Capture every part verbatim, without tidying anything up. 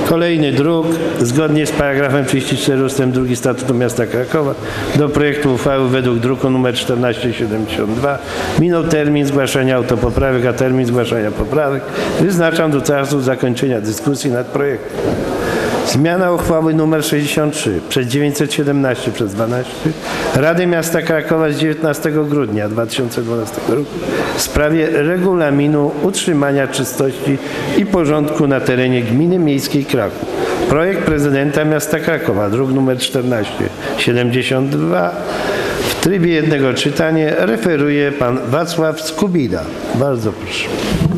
Kolejny druk, zgodnie z paragrafem trzydzieści cztery ustęp drugi Statutu Miasta Krakowa do projektu uchwały według druku nr czternaście siedemdziesiąt dwa minął termin zgłaszania autopoprawek, a termin zgłaszania poprawek wyznaczam do czasu zakończenia dyskusji nad projektem. Zmiana uchwały nr sześćdziesiąt trzy przez dziewięćset siedemnaście przez dwanaście Rady Miasta Krakowa z dziewiętnastego grudnia dwa tysiące dwunastego roku w sprawie regulaminu utrzymania czystości i porządku na terenie Gminy Miejskiej Kraków. Projekt prezydenta miasta Krakowa, druk nr czternaście siedemdziesiąt dwa. W trybie jednego czytania referuje pan Wacław Skubida. Bardzo proszę.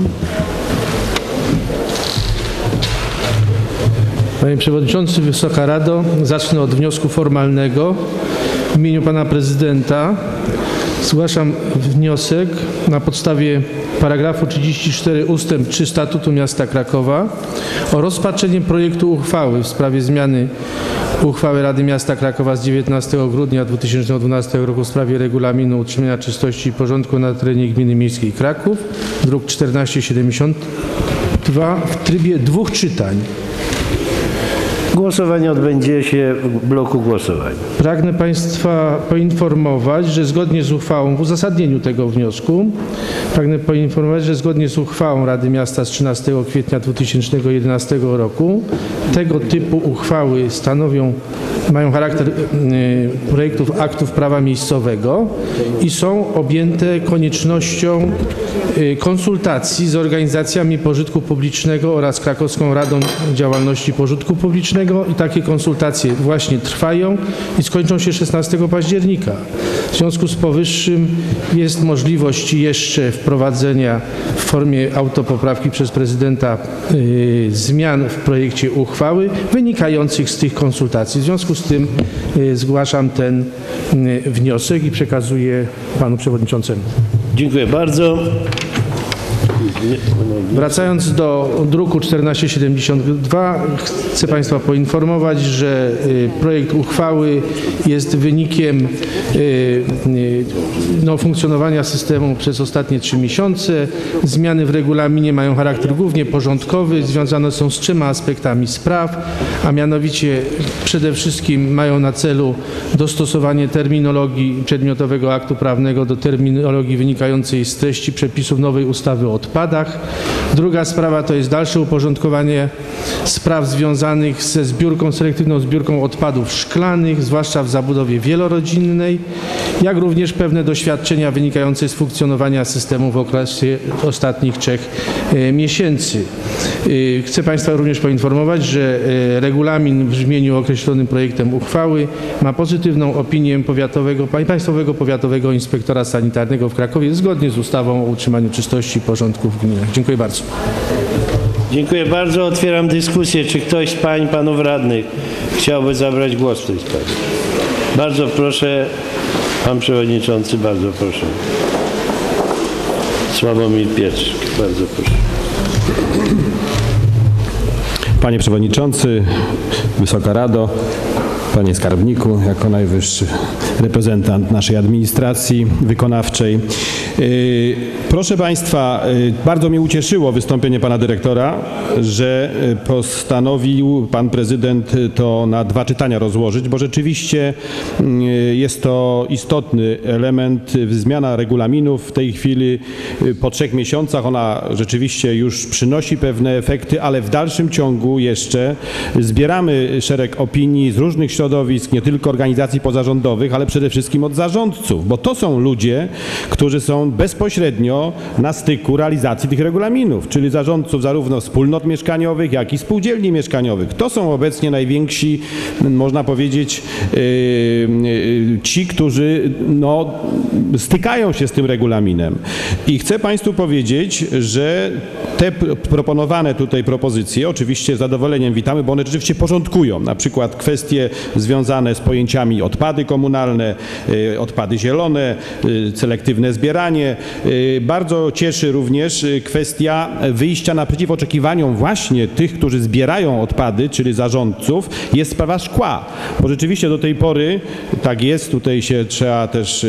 Panie Przewodniczący, Wysoka Rado, zacznę od wniosku formalnego. W imieniu Pana Prezydenta zgłaszam wniosek na podstawie paragrafu trzydzieści cztery ustęp trzy Statutu Miasta Krakowa o rozpatrzenie projektu uchwały w sprawie zmiany uchwały Rady Miasta Krakowa z dziewiętnastego grudnia dwa tysiące dwunastego roku w sprawie regulaminu utrzymania czystości i porządku na terenie Gminy Miejskiej Kraków, druk czternaście siedemdziesiąt dwa, w trybie dwóch czytań. Głosowanie odbędzie się w bloku głosowań. Pragnę Państwa poinformować, że zgodnie z uchwałą, w uzasadnieniu tego wniosku, pragnę poinformować, że zgodnie z uchwałą Rady Miasta z trzynastego kwietnia dwa tysiące jedenastego roku tego typu uchwały stanowią, mają charakter y, projektów aktów prawa miejscowego i są objęte koniecznością y, konsultacji z organizacjami pożytku publicznego oraz Krakowską Radą Działalności Pożytku Publicznego i takie konsultacje właśnie trwają i skończą się szesnastego października. W związku z powyższym jest możliwość jeszcze wprowadzenia w formie autopoprawki przez prezydenta y, zmian w projekcie uchwały wynikających z tych konsultacji. W związku z tym y, zgłaszam ten y, wniosek i przekazuję panu przewodniczącemu. Dziękuję bardzo. Wracając do druku czternaście siedemdziesiąt dwa, chcę Państwa poinformować, że projekt uchwały jest wynikiem no, funkcjonowania systemu przez ostatnie trzy miesiące. Zmiany w regulaminie mają charakter głównie porządkowy, związane są z trzema aspektami spraw, a mianowicie przede wszystkim mają na celu dostosowanie terminologii przedmiotowego aktu prawnego do terminologii wynikającej z treści przepisów nowej ustawy o odpadach. Druga sprawa to jest dalsze uporządkowanie spraw związanych ze zbiórką, selektywną zbiórką odpadów szklanych, zwłaszcza w zabudowie wielorodzinnej, jak również pewne doświadczenia wynikające z funkcjonowania systemu w okresie ostatnich trzech e, miesięcy. E, chcę Państwa również poinformować, że e, regulamin w brzmieniu określonym projektem uchwały ma pozytywną opinię powiatowego, Państwowego Powiatowego Inspektora Sanitarnego w Krakowie zgodnie z ustawą o utrzymaniu czystości i porządku w gminach. Dziękuję bardzo. Dziękuję bardzo. Otwieram dyskusję. Czy ktoś z pań i panów radnych chciałby zabrać głos w tej sprawie? Bardzo proszę, pan przewodniczący, bardzo proszę. Sławomir Pietrzyk, bardzo proszę. Panie Przewodniczący, Wysoka Rado, Panie Skarbniku, jako najwyższy reprezentant naszej administracji wykonawczej. Proszę Państwa, bardzo mnie ucieszyło wystąpienie Pana Dyrektora, że postanowił Pan Prezydent to na dwa czytania rozłożyć, bo rzeczywiście jest to istotny element. Zmiana regulaminu w tej chwili po trzech miesiącach, ona rzeczywiście już przynosi pewne efekty, ale w dalszym ciągu jeszcze zbieramy szereg opinii z różnych środowisk, nie tylko organizacji pozarządowych, ale przede wszystkim od zarządców, bo to są ludzie, którzy są bezpośrednio na styku realizacji tych regulaminów, czyli zarządców zarówno wspólnot mieszkaniowych, jak i spółdzielni mieszkaniowych. To są obecnie najwięksi, można powiedzieć, ci, którzy no, stykają się z tym regulaminem. I chcę Państwu powiedzieć, że te proponowane tutaj propozycje oczywiście z zadowoleniem witamy, bo one rzeczywiście porządkują na przykład kwestie związane z pojęciami odpady komunalne, indywidualne odpady zielone, selektywne zbieranie. Bardzo cieszy również kwestia wyjścia naprzeciw oczekiwaniom właśnie tych, którzy zbierają odpady, czyli zarządców, jest sprawa szkła. Bo rzeczywiście do tej pory tak jest, tutaj się trzeba też,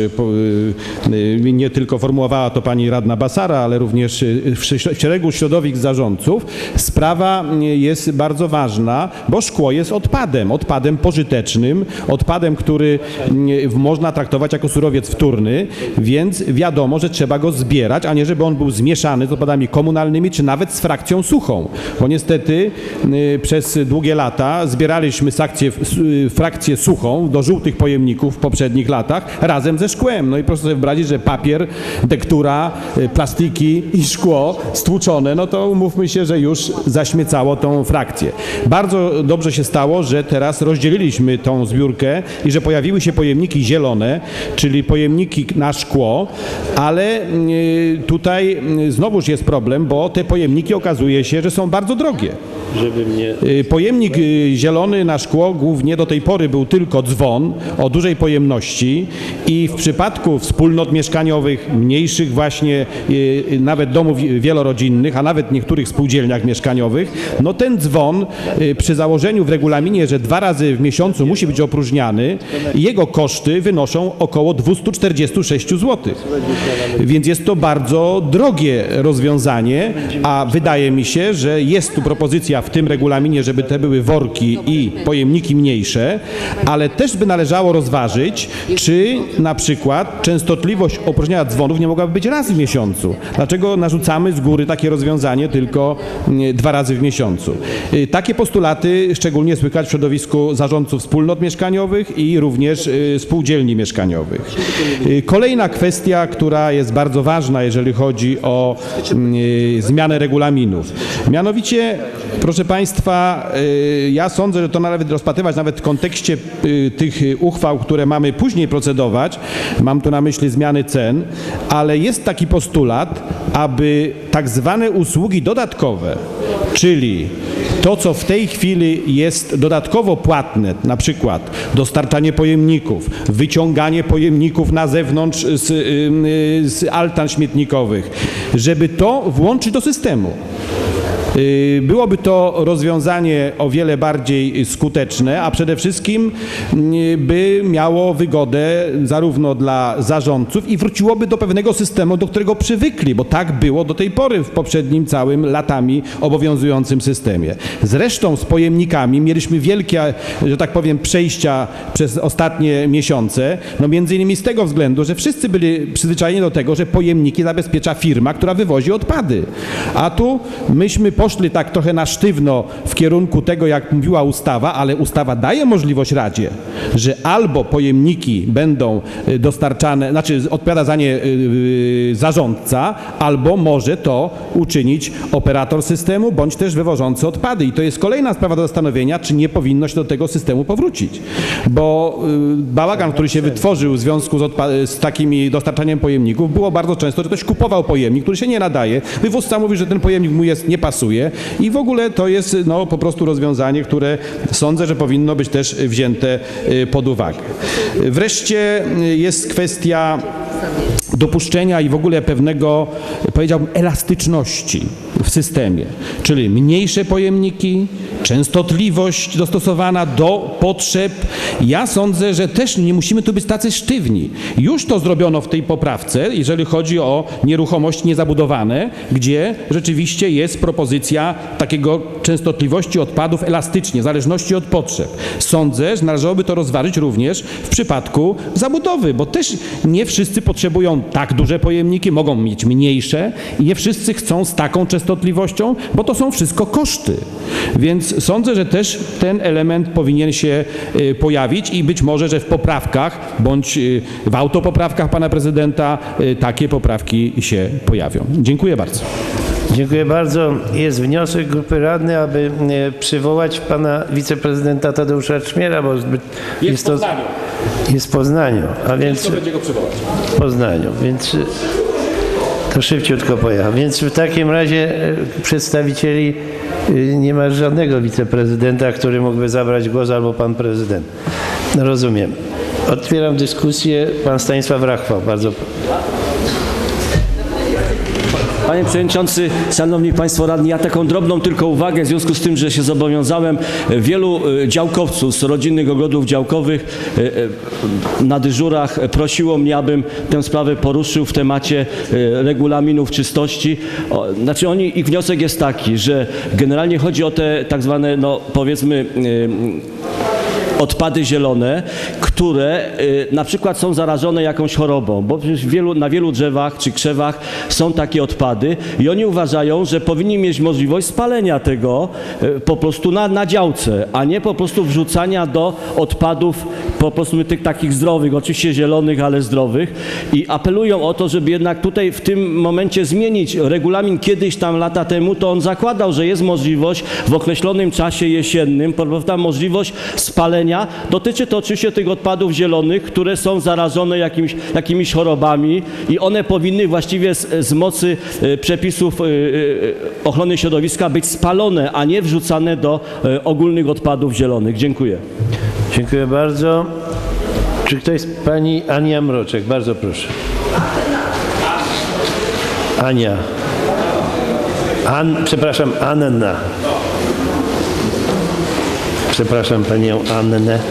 nie tylko formułowała to pani radna Basara, ale również w szeregu środowisk zarządców, sprawa jest bardzo ważna, bo szkło jest odpadem, odpadem pożytecznym, odpadem, który można traktować jako surowiec wtórny, więc wiadomo, że trzeba go zbierać, a nie żeby on był zmieszany z odpadami komunalnymi, czy nawet z frakcją suchą, bo niestety przez długie lata zbieraliśmy sakcję, frakcję suchą do żółtych pojemników w poprzednich latach razem ze szkłem. No i proszę sobie wyobrazić, że papier, tektura, plastiki i szkło stłuczone, no to umówmy się, że już zaśmiecało tą frakcję. Bardzo dobrze się stało, że teraz rozdzieliliśmy tą zbiórkę i że pojawiły się pojemniki zielone, czyli pojemniki na szkło, ale tutaj znowuż jest problem, bo te pojemniki okazuje się, że są bardzo drogie. Żeby mnie... Pojemnik zielony na szkło głównie do tej pory był tylko dzwon o dużej pojemności i w przypadku wspólnot mieszkaniowych, mniejszych właśnie nawet domów wielorodzinnych, a nawet niektórych spółdzielniach mieszkaniowych, no ten dzwon przy założeniu w regulaminie, że dwa razy w miesiącu musi być opróżniany, jego koszty wynoszą około dwieście czterdzieści sześć złotych. Więc jest to bardzo drogie rozwiązanie, a wydaje mi się, że jest tu propozycja w tym regulaminie, żeby te były worki i pojemniki mniejsze, ale też by należało rozważyć, czy na przykład częstotliwość opróżniania dzwonów nie mogłaby być raz w miesiącu. Dlaczego narzucamy z góry takie rozwiązanie tylko dwa razy w miesiącu? Takie postulaty szczególnie słychać w środowisku zarządców wspólnot mieszkaniowych i również spółdzielni mieszkaniowych. Kolejna kwestia, która jest bardzo ważna, jeżeli chodzi o zmianę regulaminów. Mianowicie, proszę Państwa, ja sądzę, że to należy rozpatrywać nawet w kontekście tych uchwał, które mamy później procedować. Mam tu na myśli zmiany cen, ale jest taki postulat, aby tak zwane usługi dodatkowe, czyli to, co w tej chwili jest dodatkowo płatne, na przykład dostarczanie pojemników, wyciąganie pojemników na zewnątrz z, z altan śmietnikowych, żeby to włączyć do systemu. Byłoby to rozwiązanie o wiele bardziej skuteczne, a przede wszystkim by miało wygodę zarówno dla zarządców i wróciłoby do pewnego systemu, do którego przywykli, bo tak było do tej pory w poprzednim całym latami obowiązującym systemie. Zresztą z pojemnikami mieliśmy wielkie, że tak powiem, przejścia przez ostatnie miesiące, no między innymi z tego względu, że wszyscy byli przyzwyczajeni do tego, że pojemniki zabezpiecza firma, która wywozi odpady. A tu myśmy poszli tak trochę na sztywno w kierunku tego, jak mówiła ustawa, ale ustawa daje możliwość Radzie, że albo pojemniki będą dostarczane, znaczy odpowiada za nie zarządca, albo może to uczynić operator systemu, bądź też wywożący odpady. I to jest kolejna sprawa do zastanowienia, czy nie powinno się do tego systemu powrócić. Bo bałagan, który się wytworzył w związku z, z takimi dostarczaniem pojemników, było bardzo często, że ktoś kupował pojemnik, który się nie nadaje. Wywózca mówi, że ten pojemnik mu jest, nie pasuje i w ogóle to jest no, po prostu rozwiązanie, które sądzę, że powinno być też wzięte pod uwagę. Wreszcie jest kwestia dopuszczenia i w ogóle pewnego, powiedziałbym, elastyczności w systemie, czyli mniejsze pojemniki, częstotliwość dostosowana do potrzeb. Ja sądzę, że też nie musimy tu być tacy sztywni. Już to zrobiono w tej poprawce, jeżeli chodzi o nieruchomości niezabudowane, gdzie rzeczywiście jest propozycja takiego częstotliwości odpadów elastycznie, w zależności od potrzeb. Sądzę, że należałoby to rozważyć również w przypadku zabudowy, bo też nie wszyscy potrzebują tak duże pojemniki, mogą mieć mniejsze i nie wszyscy chcą z taką częstotliwością, bo to są wszystko koszty. Więc sądzę, że też ten element powinien się pojawić i być może, że w poprawkach bądź w autopoprawkach pana prezydenta takie poprawki się pojawią. Dziękuję bardzo. Dziękuję bardzo. Jest wniosek grupy radnych, aby przywołać pana wiceprezydenta Tadeusza Czmiera, bo zbyt Jest, jest w Poznaniu. To, jest w Poznaniu, a więc Kto będzie go przywołać? w Poznaniu, więc to szybciutko pojechał. Więc w takim razie przedstawicieli nie ma żadnego wiceprezydenta, który mógłby zabrać głos, albo pan prezydent. Rozumiem. Otwieram dyskusję. Pan Stanisław Rachwał, bardzo proszę. Panie Przewodniczący, Szanowni Państwo Radni, ja taką drobną tylko uwagę w związku z tym, że się zobowiązałem. Wielu działkowców z rodzinnych ogrodów działkowych na dyżurach prosiło mnie, abym tę sprawę poruszył w temacie regulaminów czystości. Znaczy oni, ich wniosek jest taki, że generalnie chodzi o te tak zwane, no powiedzmy, odpady zielone, które y, na przykład są zarażone jakąś chorobą, bo przecież wielu, na wielu drzewach czy krzewach są takie odpady i oni uważają, że powinni mieć możliwość spalenia tego y, po prostu na, na działce, a nie po prostu wrzucania do odpadów po prostu tych takich zdrowych, oczywiście zielonych, ale zdrowych, i apelują o to, żeby jednak tutaj w tym momencie zmienić regulamin. Kiedyś tam lata temu to on zakładał, że jest możliwość w określonym czasie jesiennym, prawda, możliwość spalenia. Dotyczy to oczywiście tych odpadów zielonych, które są zarażone jakimiś, jakimiś chorobami i one powinny właściwie z, z mocy y, przepisów y, y, ochrony środowiska być spalone, a nie wrzucane do y, ogólnych odpadów zielonych. Dziękuję. Dziękuję bardzo. Czy ktoś z pani Ania Mroczek? Bardzo proszę. Ania. An, przepraszam, Anna. Przepraszam panią Annę.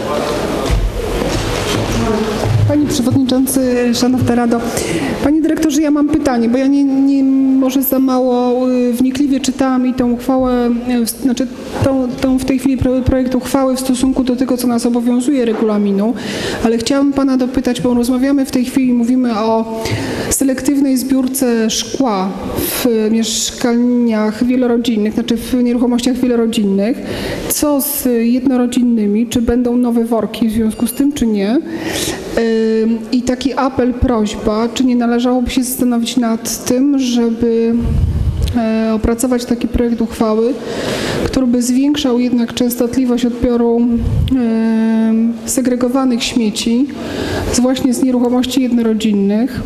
Panie Przewodniczący, Szanowna Rado. Panie Dyrektorze, ja mam pytanie, bo ja nie, nie może za mało wnikliwie czytałam i tą uchwałę, znaczy tą, tą w tej chwili projekt uchwały w stosunku do tego, co nas obowiązuje regulaminu, ale chciałabym Pana dopytać, bo rozmawiamy w tej chwili, mówimy o selektywnej zbiórce szkła w mieszkaniach wielorodzinnych, znaczy w nieruchomościach wielorodzinnych. Co z jednorodzinnymi? Czy będą nowe worki w związku z tym, czy nie? I taki apel, prośba, czy nie należałoby się zastanowić nad tym, żeby opracować taki projekt uchwały, który by zwiększał jednak częstotliwość odbioru segregowanych śmieci, właśnie z nieruchomości jednorodzinnych.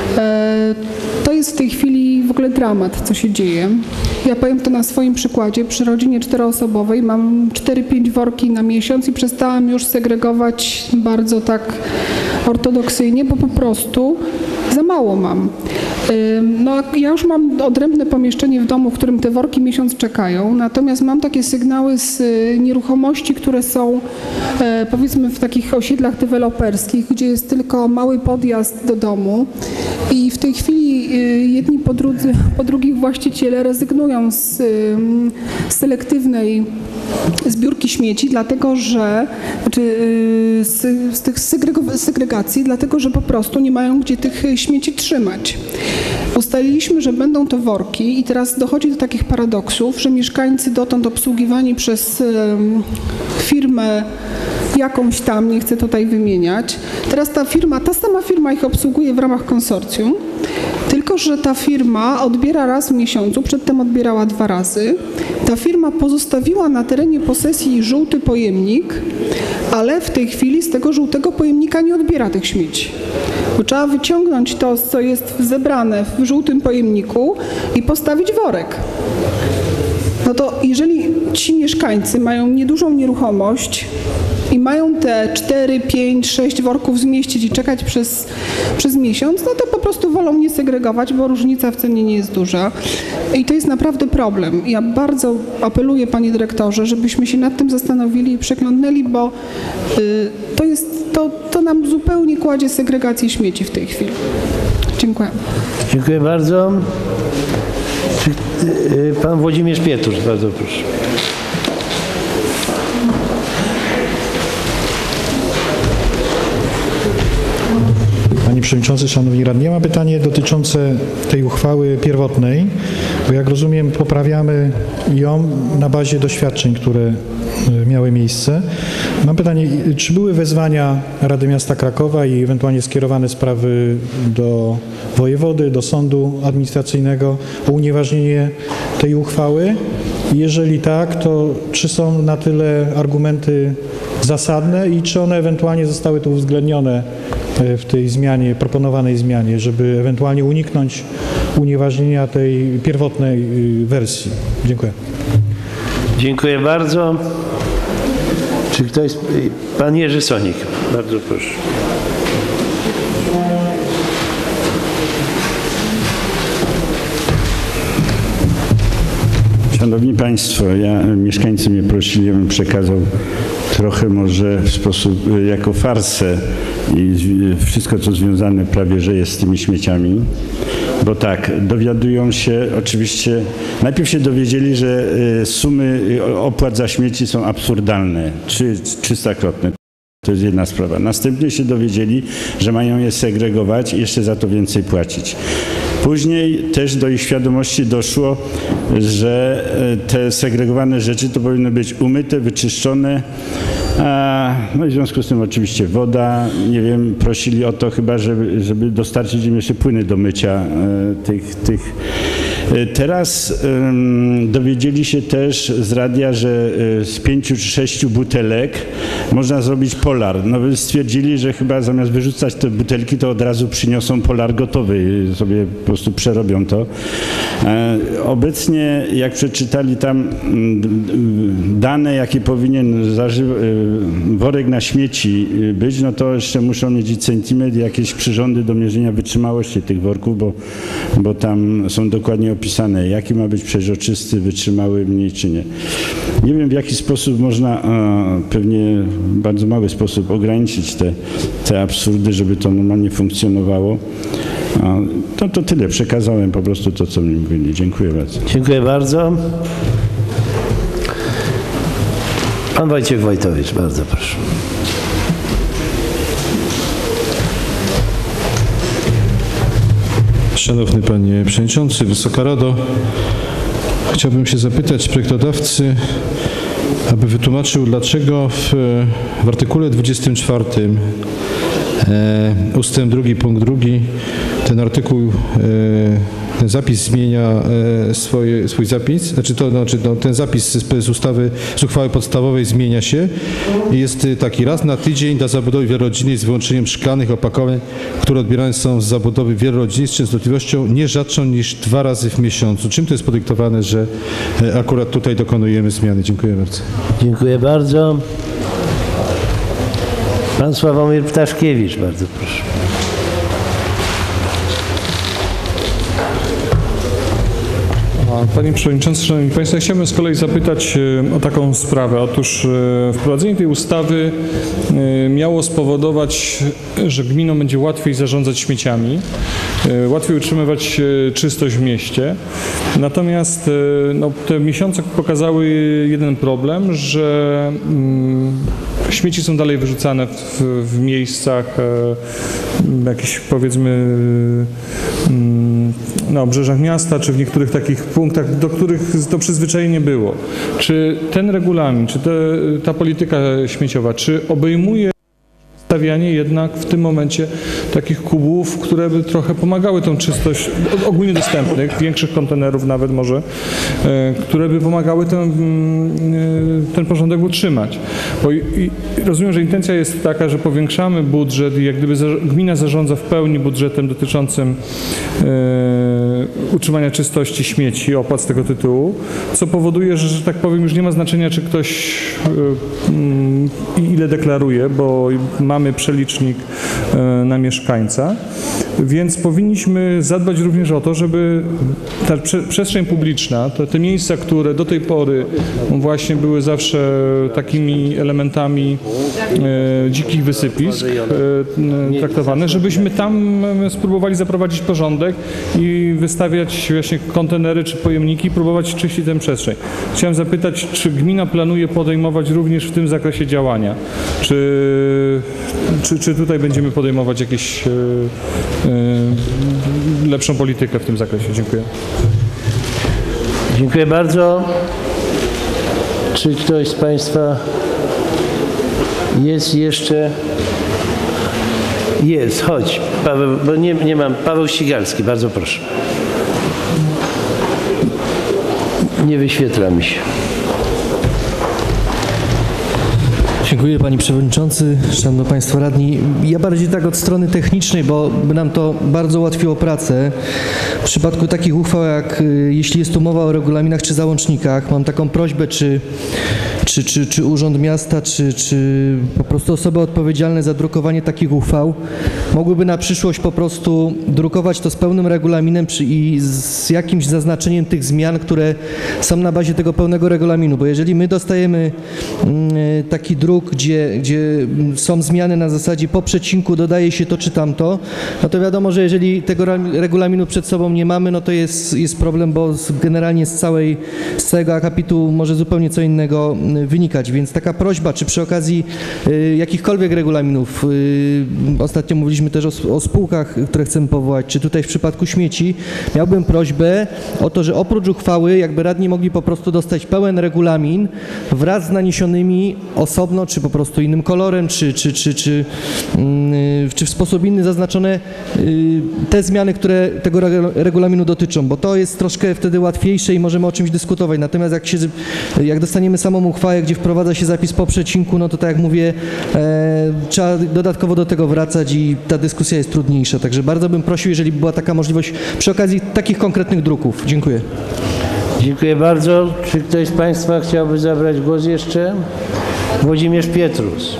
To jest w tej chwili w ogóle dramat, co się dzieje. Ja powiem to na swoim przykładzie. Przy rodzinie czteroosobowej mam cztery pięć worki na miesiąc i przestałam już segregować bardzo tak ortodoksyjnie, bo po prostu za mało mam. No, ja już mam odrębne pomieszczenie w domu, w którym te worki miesiąc czekają, natomiast mam takie sygnały z nieruchomości, które są powiedzmy w takich osiedlach deweloperskich, gdzie jest tylko mały podjazd do domu i w tej chwili jedni po, drudzy, po drugich właściciele rezygnują z, z selektywnej zbiórki śmieci, dlatego że, znaczy z, z tych segregacji, dlatego że po prostu nie mają gdzie tych śmieci trzymać. Ustaliliśmy, że będą to worki i teraz dochodzi do takich paradoksów, że mieszkańcy dotąd obsługiwani przez um, firmę jakąś tam, nie chcę tutaj wymieniać, teraz ta firma, ta sama firma ich obsługuje w ramach konsorcjum, tylko że ta firma odbiera raz w miesiącu, przedtem odbierała dwa razy. Ta firma pozostawiła na terenie posesji żółty pojemnik, ale w tej chwili z tego żółtego pojemnika nie odbiera tych śmieci. Bo trzeba wyciągnąć to, co jest zebrane w żółtym pojemniku i postawić worek. No to jeżeli ci mieszkańcy mają niedużą nieruchomość i mają te cztery, pięć, sześć worków zmieścić i czekać przez, przez miesiąc, no to po prostu wolą nie segregować, bo różnica w cenie nie jest duża. I to jest naprawdę problem. Ja bardzo apeluję, panie dyrektorze, żebyśmy się nad tym zastanowili i przeglądnęli, bo y, to jest, to, to nam zupełnie kładzie segregację śmieci w tej chwili. Dziękuję. Dziękuję bardzo. Czy, y, pan Włodzimierz Pietrusz, bardzo proszę. Panie Przewodniczący, Szanowni Radni, ja mam pytanie dotyczące tej uchwały pierwotnej, bo jak rozumiem poprawiamy ją na bazie doświadczeń, które miały miejsce. Mam pytanie, czy były wezwania Rady Miasta Krakowa i ewentualnie skierowane sprawy do wojewody, do sądu administracyjnego o unieważnienie tej uchwały? Jeżeli tak, to czy są na tyle argumenty zasadne i czy one ewentualnie zostały tu uwzględnione w tej zmianie, proponowanej zmianie, żeby ewentualnie uniknąć unieważnienia tej pierwotnej wersji? Dziękuję. Dziękuję bardzo. Czy ktoś... Pan Jerzy Sonik. Bardzo proszę. Szanowni Państwo, ja, mieszkańcy mnie prosili, abym przekazał trochę może w sposób, jako farsę i wszystko, co związane prawie, że jest z tymi śmieciami. Bo tak, dowiadują się, oczywiście, najpierw się dowiedzieli, że sumy opłat za śmieci są absurdalne, czy trzystakrotne. To jest jedna sprawa. Następnie się dowiedzieli, że mają je segregować i jeszcze za to więcej płacić. Później też do ich świadomości doszło, że te segregowane rzeczy to powinny być umyte, wyczyszczone. A, no i w związku z tym oczywiście woda, nie wiem, prosili o to chyba, żeby, żeby dostarczyć im jeszcze płyny do mycia e, tych, tych. Teraz um, dowiedzieli się też z radia, że e, z pięciu czy sześciu butelek można zrobić polar. No stwierdzili, że chyba zamiast wyrzucać te butelki, to od razu przyniosą polar gotowy i sobie po prostu przerobią to. E, obecnie, jak przeczytali tam m, dane, jakie powinien zażywać worek na śmieci być, no to jeszcze muszą mieć centymetr i jakieś przyrządy do mierzenia wytrzymałości tych worków, bo, bo tam są dokładnie opisane, jaki ma być przeźroczysty, wytrzymały, mniej czy nie. Nie wiem, w jaki sposób można, a, pewnie w bardzo mały sposób ograniczyć te, te absurdy, żeby to normalnie funkcjonowało. A, to, to tyle. Przekazałem po prostu to, co mi mówili. Dziękuję bardzo. Dziękuję bardzo. Pan Wojciech Wojtowicz, bardzo proszę. Szanowny Panie Przewodniczący, Wysoka Rado, chciałbym się zapytać projektodawcy, aby wytłumaczył, dlaczego w, w artykule dwudziestym czwartym e, ustęp drugi, punkt drugi, ten artykuł, e, ten zapis zmienia e, swoje, swój zapis, znaczy, to, znaczy no, ten zapis z, z ustawy, z uchwały podstawowej zmienia się i jest taki raz na tydzień dla zabudowy wielorodzinnej z wyłączeniem szklanych opakowań, które odbierane są z zabudowy wielorodzinnej z częstotliwością nie rzadszą niż dwa razy w miesiącu. Czym to jest podyktowane, że e, akurat tutaj dokonujemy zmiany? Dziękuję bardzo. Dziękuję bardzo. Pan Sławomir Ptaszkiewicz, bardzo proszę. Panie Przewodniczący, Szanowni Państwo, ja chciałbym z kolei zapytać o taką sprawę. Otóż wprowadzenie tej ustawy miało spowodować, że gminom będzie łatwiej zarządzać śmieciami, łatwiej utrzymywać czystość w mieście. Natomiast no, te miesiące pokazały jeden problem, że śmieci są dalej wyrzucane w, w miejscach jakichś, powiedzmy, na obrzeżach miasta, czy w niektórych takich punktach, do których to przyzwyczajenie było. Czy ten regulamin, czy te, ta polityka śmieciowa, czy obejmuje stawianie jednak w tym momencie takich kubów, które by trochę pomagały tą czystość, ogólnie dostępnych, większych kontenerów nawet może, które by pomagały ten, ten porządek utrzymać. Bo i, i rozumiem, że intencja jest taka, że powiększamy budżet i jak gdyby za, gmina zarządza w pełni budżetem dotyczącym e, utrzymania czystości śmieci, opłat z tego tytułu, co powoduje, że, że tak powiem, już nie ma znaczenia, czy ktoś i e, ile deklaruje, bo mamy przelicznik na mieszkańca, więc powinniśmy zadbać również o to, żeby ta przestrzeń publiczna, to te miejsca, które do tej pory właśnie były zawsze takimi elementami e, dzikich wysypisk e, traktowane, żebyśmy tam spróbowali zaprowadzić porządek i wystawiać właśnie kontenery czy pojemniki i próbować czyścić tę przestrzeń. Chciałem zapytać, czy gmina planuje podejmować również w tym zakresie działania? Czy Czy, czy tutaj będziemy podejmować jakieś e, e, lepszą politykę w tym zakresie? Dziękuję. Dziękuję bardzo. Czy ktoś z Państwa jest jeszcze? Jest, chodź. Paweł, bo nie, nie mam. Paweł Ścigalski, bardzo proszę. Nie wyświetla mi się. Dziękuję Panie Przewodniczący, Szanowni Państwo Radni. Ja bardziej tak od strony technicznej, bo by nam to bardzo ułatwiło pracę. W przypadku takich uchwał, jak jeśli jest tu mowa o regulaminach czy załącznikach, mam taką prośbę, czy czy, czy, czy Urząd Miasta, czy, czy po prostu osoby odpowiedzialne za drukowanie takich uchwał mogłyby na przyszłość po prostu drukować to z pełnym regulaminem przy, i z jakimś zaznaczeniem tych zmian, które są na bazie tego pełnego regulaminu, bo jeżeli my dostajemy y, taki druk, gdzie, gdzie są zmiany na zasadzie po przecinku dodaje się to czy tamto, no to wiadomo, że jeżeli tego regulaminu przed sobą nie mamy, no to jest, jest problem, bo z, generalnie z, całej, z całego akapitu może zupełnie co innego wynikać, więc taka prośba, czy przy okazji y, jakichkolwiek regulaminów, y, ostatnio mówiliśmy też o, o spółkach, które chcemy powołać, czy tutaj w przypadku śmieci, miałbym prośbę o to, że oprócz uchwały jakby radni mogli po prostu dostać pełen regulamin wraz z naniesionymi osobno, czy po prostu innym kolorem, czy, czy, czy, czy, yy, czy w sposób inny zaznaczone yy, te zmiany, które tego regulaminu dotyczą, bo to jest troszkę wtedy łatwiejsze i możemy o czymś dyskutować. Natomiast jak, się, jak dostaniemy samą uchwałę, gdzie wprowadza się zapis po przecinku, no to tak jak mówię, e, trzeba dodatkowo do tego wracać i ta dyskusja jest trudniejsza. Także bardzo bym prosił, jeżeli była taka możliwość przy okazji takich konkretnych druków. Dziękuję. Dziękuję bardzo. Czy ktoś z Państwa chciałby zabrać głos jeszcze? Włodzimierz Pietrus.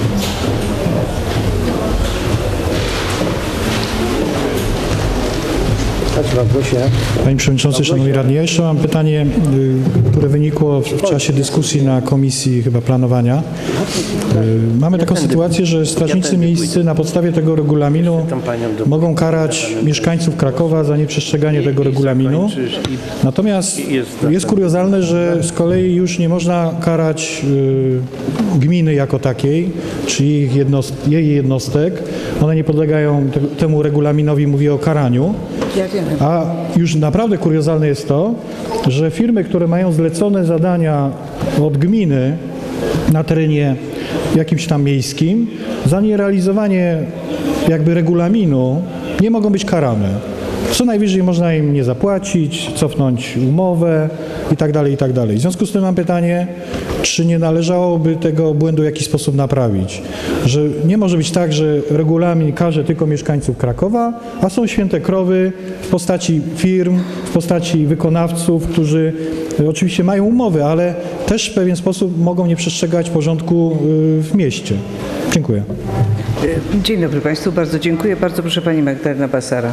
Panie Przewodniczący, Szanowni Radni, ja jeszcze mam pytanie, y, które wynikło w, w czasie dyskusji na Komisji chyba Planowania. Y, mamy taką sytuację, że strażnicy miejscy na podstawie tego regulaminu mogą karać mieszkańców Krakowa za nieprzestrzeganie tego regulaminu. Natomiast jest kuriozalne, że z kolei już nie można karać y, gminy jako takiej, czy ich jednost, jej jednostek. One nie podlegają te, temu regulaminowi, mówię o karaniu. A już naprawdę kuriozalne jest to, że firmy, które mają zlecone zadania od gminy na terenie jakimś tam miejskim, za nierealizowanie jakby regulaminu nie mogą być karane. Co najwyżej można im nie zapłacić, cofnąć umowę i tak dalej, i tak dalej. W związku z tym mam pytanie, czy nie należałoby tego błędu w jakiś sposób naprawić? Że nie może być tak, że regulamin karze tylko mieszkańców Krakowa, a są święte krowy w postaci firm, w postaci wykonawców, którzy oczywiście mają umowy, ale też w pewien sposób mogą nie przestrzegać porządku w mieście. Dziękuję. Dzień dobry Państwu, bardzo dziękuję. Bardzo proszę Pani Magdalena Basara.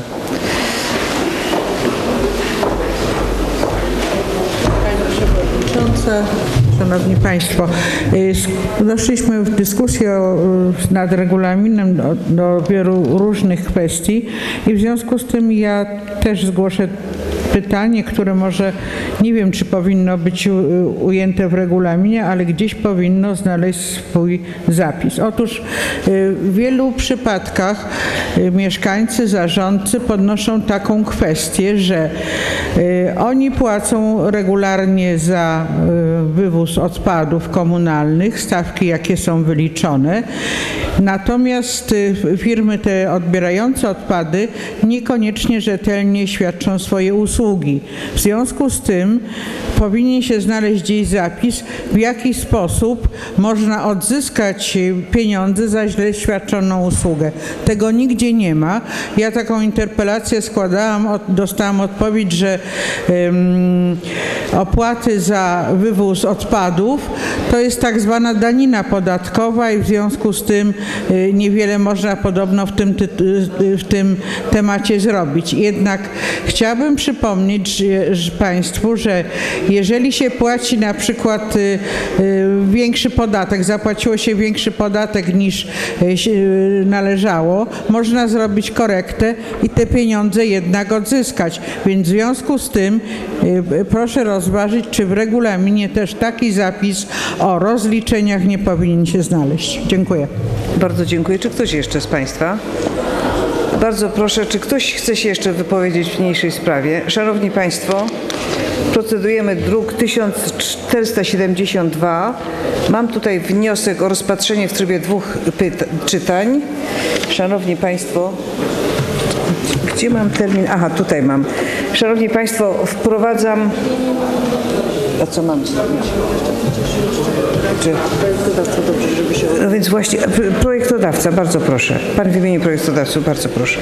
Szanowni Państwo, doszliśmy w dyskusji o, nad regulaminem do, do wielu różnych kwestii i w związku z tym ja też zgłoszę pytanie, które może nie wiem, czy powinno być ujęte w regulaminie, ale gdzieś powinno znaleźć swój zapis. Otóż w wielu przypadkach mieszkańcy, zarządcy podnoszą taką kwestię, że oni płacą regularnie za wywóz odpadów komunalnych, stawki jakie są wyliczone, natomiast firmy te odbierające odpady niekoniecznie rzetelnie świadczą swoje usługi. W związku z tym powinien się znaleźć gdzieś zapis, w jaki sposób można odzyskać pieniądze za źle świadczoną usługę. Tego nigdzie nie ma. Ja taką interpelację składałam, dostałam odpowiedź, że um, opłaty za wywóz odpadów to jest tak zwana danina podatkowa i w związku z tym y, niewiele można podobno w tym, ty, y, w tym temacie zrobić. Jednak chciałabym przypomnieć że, że Państwu, że jeżeli się płaci na przykład y, y, większy podatek, zapłaciło się większy podatek niż y, się należało, można zrobić korektę i te pieniądze jednak odzyskać. Więc w związku z tym y, proszę rozważyć, czy w regulaminie też taki zapis o rozliczeniach nie powinien się znaleźć. Dziękuję. Bardzo dziękuję. Czy ktoś jeszcze z Państwa? Bardzo proszę, czy ktoś chce się jeszcze wypowiedzieć w niniejszej sprawie? Szanowni Państwo, procedujemy druk tysiąc czterysta siedemdziesiąt dwa. Mam tutaj wniosek o rozpatrzenie w trybie dwóch czytań. Szanowni Państwo, gdzie mam termin? Aha, tutaj mam. Szanowni Państwo, wprowadzam... A co mam zrobić? Czy... No więc właśnie, projektodawca, bardzo proszę. Pan w imieniu projektodawcy, bardzo proszę.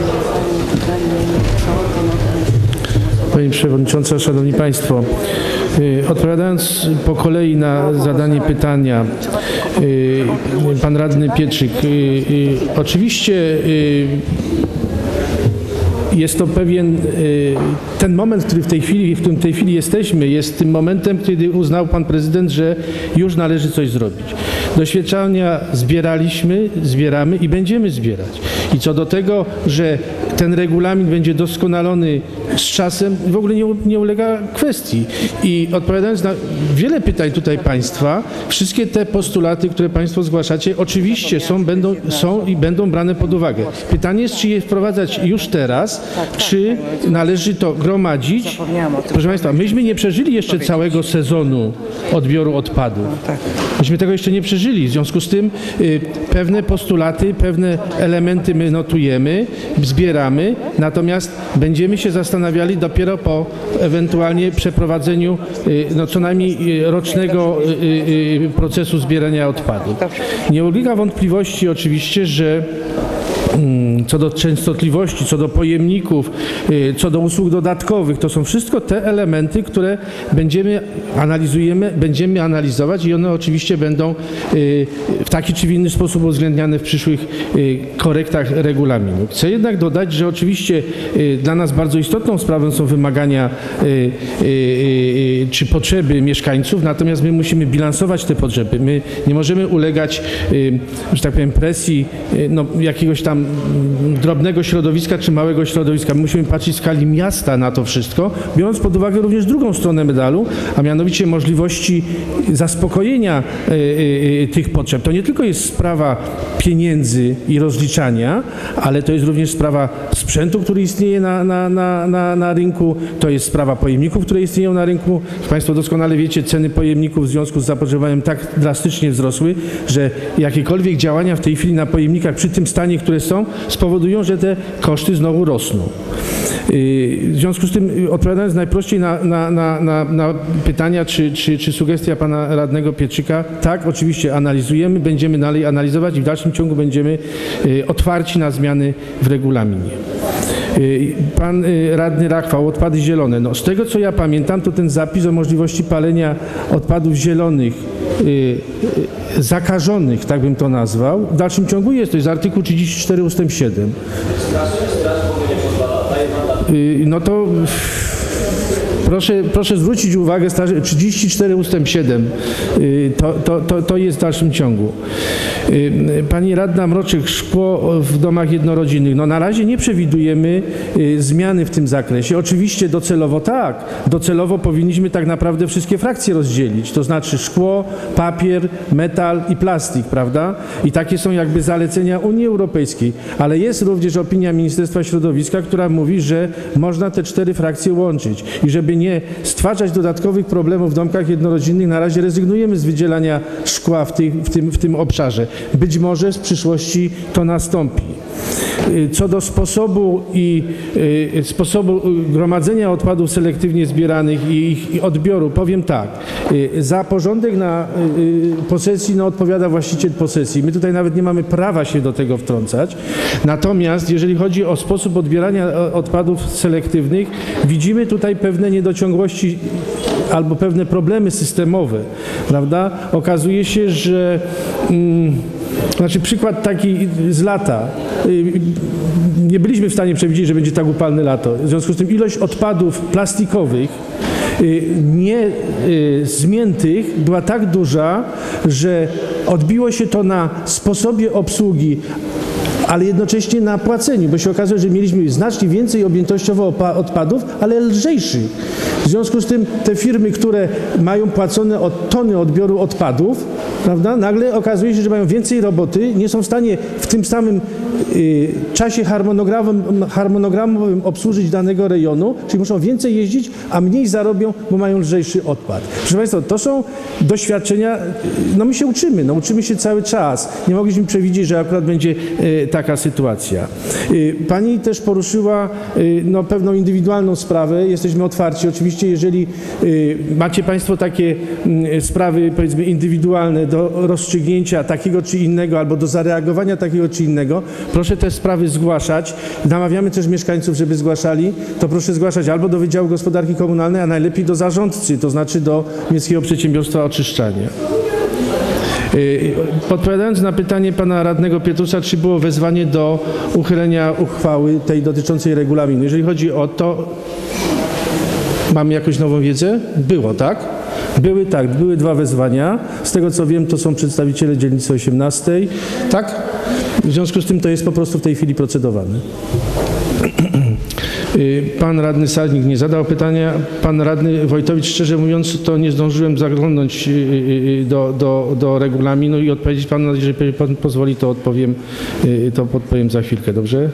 Pani Przewodnicząca, Szanowni Państwo, Y, Odpowiadając po kolei na zadanie pytania, y, pan radny Pietrzyk, y, y, oczywiście y, jest to pewien, ten moment, który w tej chwili, w którym w tej chwili jesteśmy, jest tym momentem, kiedy uznał pan prezydent, że już należy coś zrobić. Doświadczenia zbieraliśmy, zbieramy i będziemy zbierać. I co do tego, że ten regulamin będzie doskonalony z czasem, w ogóle nie, nie ulega kwestii. I odpowiadając na wiele pytań tutaj państwa, wszystkie te postulaty, które państwo zgłaszacie, oczywiście są, będą, są i będą brane pod uwagę. Pytanie jest, czy je wprowadzać już teraz, czy należy to gromadzić. Proszę państwa, myśmy nie przeżyli jeszcze całego sezonu odbioru odpadów. Myśmy tego jeszcze nie przeżyli. W związku z tym y, pewne postulaty, pewne elementy my notujemy, zbieramy, natomiast będziemy się zastanawiali dopiero po ewentualnie przeprowadzeniu y, no, co najmniej rocznego y, y, procesu zbierania odpadów. Nie ulega wątpliwości oczywiście, że co do częstotliwości, co do pojemników, co do usług dodatkowych, to są wszystko te elementy, które będziemy analizujemy, będziemy analizować i one oczywiście będą w taki czy w inny sposób uwzględniane w przyszłych korektach regulaminu. Chcę jednak dodać, że oczywiście dla nas bardzo istotną sprawą są wymagania czy potrzeby mieszkańców, natomiast my musimy bilansować te potrzeby. My nie możemy ulegać, że tak powiem, presji no, jakiegoś tam drobnego środowiska czy małego środowiska. My musimy patrzeć w skali miasta na to wszystko, biorąc pod uwagę również drugą stronę medalu, a mianowicie możliwości zaspokojenia y, y, tych potrzeb. To nie tylko jest sprawa pieniędzy i rozliczania, ale to jest również sprawa sprzętu, który istnieje na, na, na, na, na rynku, to jest sprawa pojemników, które istnieją na rynku. Państwo doskonale wiecie, ceny pojemników w związku z zapotrzebowaniem tak drastycznie wzrosły, że jakiekolwiek działania w tej chwili na pojemnikach przy tym stanie, które są, spowodują, że te koszty znowu rosną. W związku z tym, odpowiadając najprościej na, na, na, na, na pytania czy, czy, czy sugestia pana radnego Pietrzyka, tak, oczywiście analizujemy, będziemy dalej analizować i w dalszym ciągu będziemy otwarci na zmiany w regulaminie. Pan radny Rachwał, odpady zielone. No, z tego co ja pamiętam, to ten zapis o możliwości palenia odpadów zielonych zakażonych, tak bym to nazwał, w dalszym ciągu jest, to jest artykuł trzydzieści cztery ustęp siedem. No to proszę, proszę zwrócić uwagę, trzydzieści cztery ustęp siedem, to, to, to, to jest w dalszym ciągu. Pani radna Mroczek, szkło w domach jednorodzinnych. No na razie nie przewidujemy zmiany w tym zakresie. Oczywiście docelowo tak, docelowo powinniśmy tak naprawdę wszystkie frakcje rozdzielić, to znaczy szkło, papier, metal i plastik, prawda? I takie są jakby zalecenia Unii Europejskiej, ale jest również opinia Ministerstwa Środowiska, która mówi, że można te cztery frakcje łączyć i żeby nie stwarzać dodatkowych problemów w domkach jednorodzinnych, na razie rezygnujemy z wydzielania szkła w, tej, w, tym, w tym obszarze. Być może w przyszłości to nastąpi. Co do sposobu i y, sposobu gromadzenia odpadów selektywnie zbieranych i ich odbioru, powiem tak. Y, za porządek na y, posesji no, odpowiada właściciel posesji. My tutaj nawet nie mamy prawa się do tego wtrącać. Natomiast jeżeli chodzi o sposób odbierania odpadów selektywnych, widzimy tutaj pewne niedociągłości albo pewne problemy systemowe, prawda? Okazuje się, że mm, znaczy przykład taki z lata. Nie byliśmy w stanie przewidzieć, że będzie tak upalne lato. W związku z tym ilość odpadów plastikowych nie zmiętych była tak duża, że odbiło się to na sposobie obsługi, ale jednocześnie na płaceniu, bo się okazuje, że mieliśmy znacznie więcej objętościowo odpadów, ale lżejszych. W związku z tym te firmy, które mają płacone od tony odbioru odpadów, prawda, nagle okazuje się, że mają więcej roboty, nie są w stanie w tym samym y, czasie harmonogramowym, harmonogramowym obsłużyć danego rejonu, czyli muszą więcej jeździć, a mniej zarobią, bo mają lżejszy odpad. Proszę Państwa, to są doświadczenia, no my się uczymy, no uczymy się cały czas. Nie mogliśmy przewidzieć, że akurat będzie y, taka sytuacja. Y, pani też poruszyła y, no, pewną indywidualną sprawę. Jesteśmy otwarci. Oczywiście, jeżeli y, macie Państwo takie y, sprawy, powiedzmy, indywidualne, do rozstrzygnięcia takiego czy innego albo do zareagowania takiego czy innego, proszę te sprawy zgłaszać. Namawiamy też mieszkańców, żeby zgłaszali. To proszę zgłaszać albo do Wydziału Gospodarki Komunalnej, a najlepiej do zarządcy, to znaczy do Miejskiego Przedsiębiorstwa Oczyszczania. Odpowiadając na pytanie pana radnego Pietrusa, czy było wezwanie do uchylenia uchwały tej dotyczącej regulaminu. Jeżeli chodzi o to, mamy jakąś nową wiedzę? Było, tak? Były, tak, były dwa wezwania. Z tego co wiem, to są przedstawiciele dzielnicy osiemnastej. Tak? W związku z tym to jest po prostu w tej chwili procedowane. Pan radny Sadnik nie zadał pytania. Pan radny Wojtowicz, szczerze mówiąc, to nie zdążyłem zaglądnąć do, do, do regulaminu i odpowiedzieć panu, jeżeli pan pozwoli, to odpowiem, to odpowiem za chwilkę, dobrze?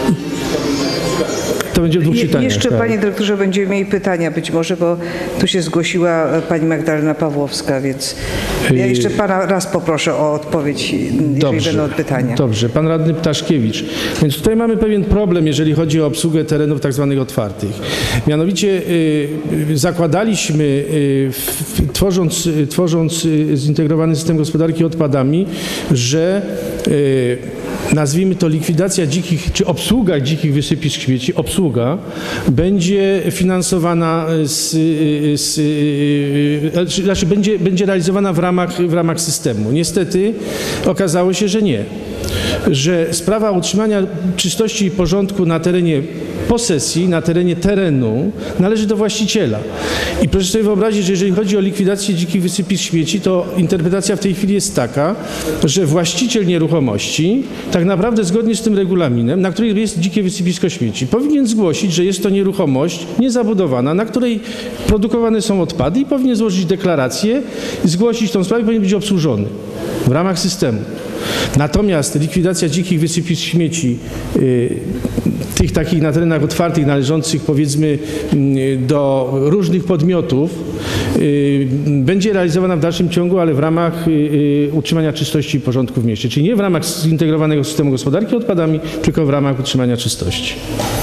To będzie w dwóch czytaniach. Jeszcze, tak. panie dyrektorze, będziemy mieli pytania być może, bo tu się zgłosiła pani Magdalena Pawłowska, więc ja jeszcze pana raz poproszę o odpowiedź, jeżeli Dobrze, będą pytania. Dobrze, pan radny Ptaszkiewicz. Więc tutaj mamy pewien problem, jeżeli chodzi o obsługę terenów tak zwanych otwartych. Mianowicie y, zakładaliśmy, y, w, tworząc, y, tworząc y, zintegrowany system gospodarki odpadami, że y, nazwijmy to likwidacja dzikich, czy obsługa dzikich wysypisk śmieci, obsługa będzie finansowana z, z, znaczy będzie, będzie realizowana w ramach, w ramach systemu. Niestety okazało się, że nie. Że sprawa utrzymania czystości i porządku na terenie posesji, na terenie terenu należy do właściciela. I proszę sobie wyobrazić, że jeżeli chodzi o likwidację dzikich wysypisk śmieci, to interpretacja w tej chwili jest taka, że właściciel nieruchomości tak naprawdę zgodnie z tym regulaminem, na której jest dzikie wysypisko śmieci, powinien zgłosić, że jest to nieruchomość niezabudowana, na której produkowane są odpady i powinien złożyć deklarację, zgłosić tą sprawę i powinien być obsłużony w ramach systemu. Natomiast likwidacja dzikich wysypisk śmieci, yy, tych takich na terenach otwartych, należących powiedzmy do różnych podmiotów, yy, będzie realizowana w dalszym ciągu, ale w ramach yy, utrzymania czystości i porządku w mieście. Czyli nie w ramach zintegrowanego systemu gospodarki odpadami, tylko w ramach utrzymania czystości.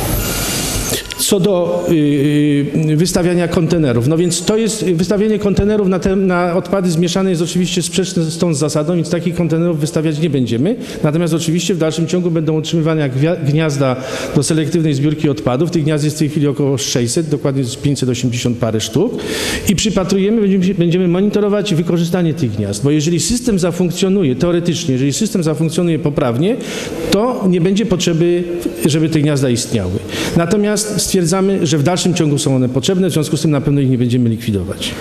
Co do y, wystawiania kontenerów, no więc to jest, wystawienie kontenerów na, te, na odpady zmieszane jest oczywiście sprzeczne z tą zasadą, więc takich kontenerów wystawiać nie będziemy. Natomiast oczywiście w dalszym ciągu będą utrzymywane gniazda do selektywnej zbiórki odpadów. Tych gniazd jest w tej chwili około sześćset, dokładnie pięćset osiemdziesiąt parę sztuk. I przypatrujemy, będziemy, będziemy monitorować wykorzystanie tych gniazd, bo jeżeli system zafunkcjonuje, teoretycznie, jeżeli system zafunkcjonuje poprawnie, to nie będzie potrzeby, żeby te gniazda istniały. Natomiast stwierdzamy, że w dalszym ciągu są one potrzebne, w związku z tym na pewno ich nie będziemy likwidować.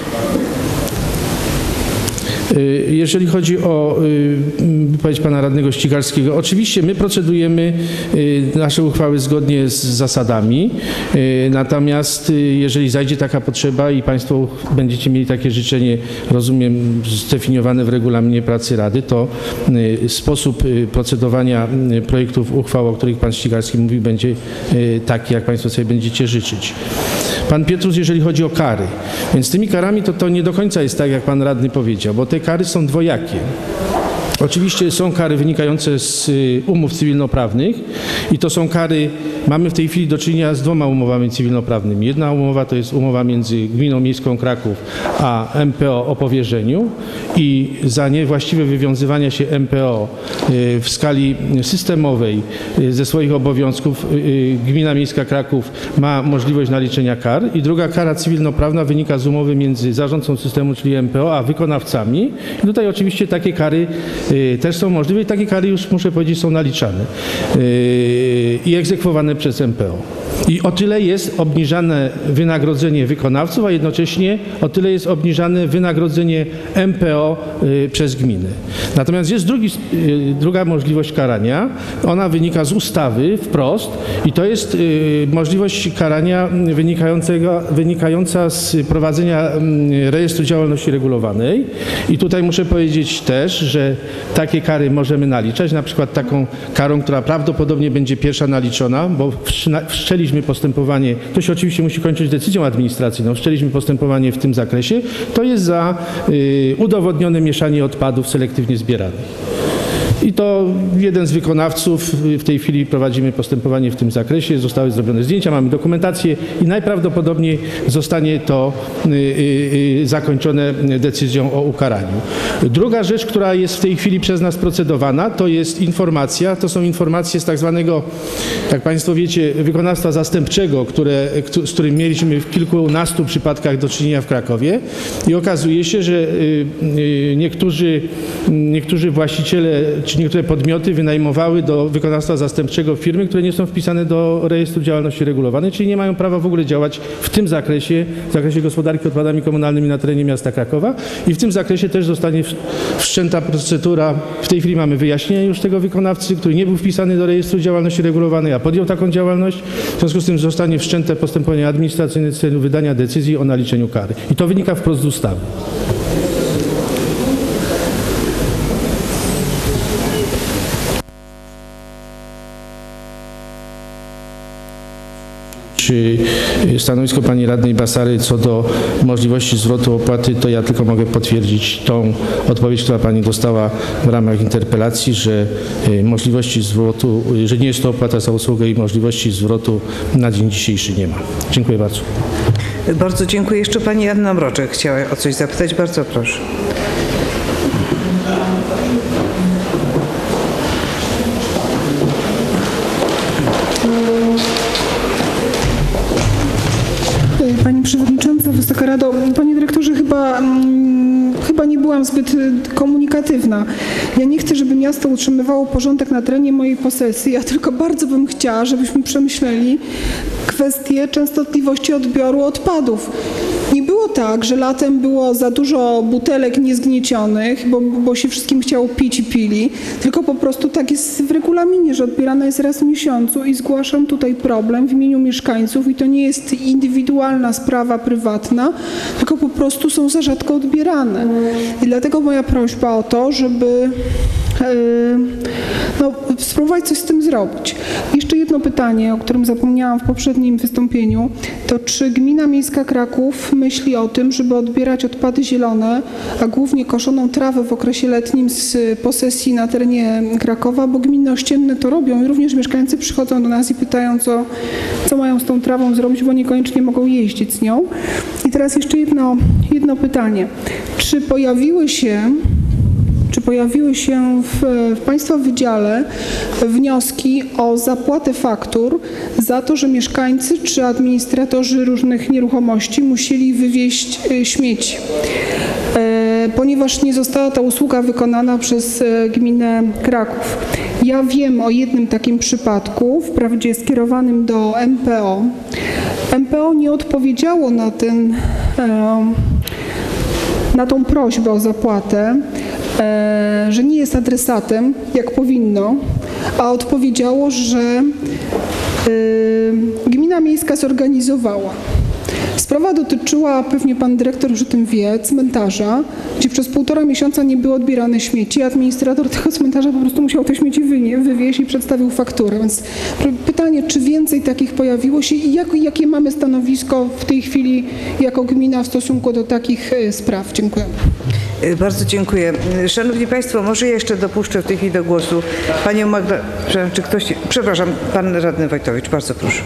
Jeżeli chodzi o wypowiedź pana radnego Ścigalskiego, oczywiście my procedujemy nasze uchwały zgodnie z zasadami, natomiast jeżeli zajdzie taka potrzeba i państwo będziecie mieli takie życzenie, rozumiem, zdefiniowane w regulaminie pracy Rady, to sposób procedowania projektów uchwał, o których pan Ścigalski mówił, będzie taki, jak państwo sobie będziecie życzyć. Pan Pietrus, jeżeli chodzi o kary, więc z tymi karami to, to nie do końca jest tak, jak pan radny powiedział, bo te kary są dwojakie. Oczywiście są kary wynikające z umów cywilnoprawnych i to są kary, mamy w tej chwili do czynienia z dwoma umowami cywilnoprawnymi. Jedna umowa to jest umowa między Gminą Miejską Kraków a M P O o powierzeniu i za niewłaściwe wywiązywanie się M P O w skali systemowej ze swoich obowiązków Gmina Miejska Kraków ma możliwość naliczenia kar i druga kara cywilnoprawna wynika z umowy między zarządcą systemu, czyli M P O, a wykonawcami. I tutaj oczywiście takie kary też są możliwe i takie kary już, muszę powiedzieć, są naliczane i egzekwowane przez M P O. I o tyle jest obniżane wynagrodzenie wykonawców, a jednocześnie o tyle jest obniżane wynagrodzenie M P O przez gminy. Natomiast jest drugi, druga możliwość karania, ona wynika z ustawy wprost i to jest możliwość karania wynikającego, wynikająca z prowadzenia rejestru działalności regulowanej i tutaj muszę powiedzieć też, że takie kary możemy naliczać, na przykład taką karą, która prawdopodobnie będzie pierwsza naliczona, bo wszczęliśmy postępowanie, to się oczywiście musi kończyć decyzją administracyjną, wszczęliśmy postępowanie w tym zakresie, to jest za y, udowodnione mieszanie odpadów selektywnie zbieranych. I to jeden z wykonawców, w tej chwili prowadzimy postępowanie w tym zakresie, zostały zrobione zdjęcia, mamy dokumentację i najprawdopodobniej zostanie to zakończone decyzją o ukaraniu. Druga rzecz, która jest w tej chwili przez nas procedowana, to jest informacja, to są informacje z tak zwanego, jak Państwo wiecie, wykonawstwa zastępczego, które, z którym mieliśmy w kilkunastu przypadkach do czynienia w Krakowie i okazuje się, że niektórzy, niektórzy właściciele czy niektóre podmioty wynajmowały do wykonawstwa zastępczego firmy, które nie są wpisane do rejestru działalności regulowanej, czyli nie mają prawa w ogóle działać w tym zakresie, w zakresie gospodarki odpadami komunalnymi na terenie miasta Krakowa i w tym zakresie też zostanie wszczęta procedura. W tej chwili mamy wyjaśnienie już tego wykonawcy, który nie był wpisany do rejestru działalności regulowanej, a podjął taką działalność. W związku z tym zostanie wszczęte postępowanie administracyjne w celu wydania decyzji o naliczeniu kary. I to wynika wprost z ustawy. Czy stanowisko pani radnej Basary co do możliwości zwrotu opłaty, to ja tylko mogę potwierdzić tą odpowiedź, która pani dostała w ramach interpelacji, że możliwości zwrotu, że nie jest to opłata za usługę i możliwości zwrotu na dzień dzisiejszy nie ma. Dziękuję bardzo. Bardzo dziękuję. Jeszcze pani Anna Mroczek chciała o coś zapytać. Bardzo proszę. Pani Przewodnicząca, Wysoka Rado, Panie Dyrektorze, chyba, hmm, chyba nie byłam zbyt komunikatywna. Ja nie chcę, żeby miasto utrzymywało porządek na terenie mojej posesji, ja tylko bardzo bym chciała, żebyśmy przemyśleli kwestię częstotliwości odbioru odpadów. Nie było tak, że latem było za dużo butelek niezgniecionych, bo, bo się wszystkim chciało pić i pili, tylko po prostu tak jest w regulaminie, że odbierana jest raz w miesiącu i zgłaszam tutaj problem w imieniu mieszkańców i to nie jest indywidualna sprawa prywatna, tylko po prostu są za rzadko odbierane. I dlatego moja prośba o to, żeby no, spróbować coś z tym zrobić. Jeszcze jedno pytanie, o którym zapomniałam w poprzednim wystąpieniu, to czy Gmina Miejska Kraków myśli o tym, żeby odbierać odpady zielone, a głównie koszoną trawę w okresie letnim z posesji na terenie Krakowa, bo gminy ościenne to robią i również mieszkańcy przychodzą do nas i pytają, co, co mają z tą trawą zrobić, bo niekoniecznie mogą jeździć z nią. I teraz jeszcze jedno, jedno pytanie. Czy pojawiły się Czy pojawiły się w, w Państwa wydziale wnioski o zapłatę faktur za to, że mieszkańcy czy administratorzy różnych nieruchomości musieli wywieźć śmieci, ponieważ nie została ta usługa wykonana przez gminę Kraków. Ja wiem o jednym takim przypadku, wprawdzie skierowanym do M P O. M P O nie odpowiedziało na ten, na tą prośbę o zapłatę, że nie jest adresatem, jak powinno, a odpowiedziało, że gmina miejska zorganizowała. Sprawa dotyczyła, pewnie pan dyrektor już o tym wie, cmentarza, gdzie przez półtora miesiąca nie były odbierane śmieci. Administrator tego cmentarza po prostu musiał te śmieci wywieźć i przedstawił fakturę. Więc pytanie, czy więcej takich pojawiło się i jak, jakie mamy stanowisko w tej chwili jako gmina w stosunku do takich spraw? Dziękuję. Bardzo dziękuję. Szanowni Państwo, może ja jeszcze dopuszczę w tej chwili do głosu panią Magda... Czy ktoś... Przepraszam, pan radny Wojtowicz, bardzo proszę.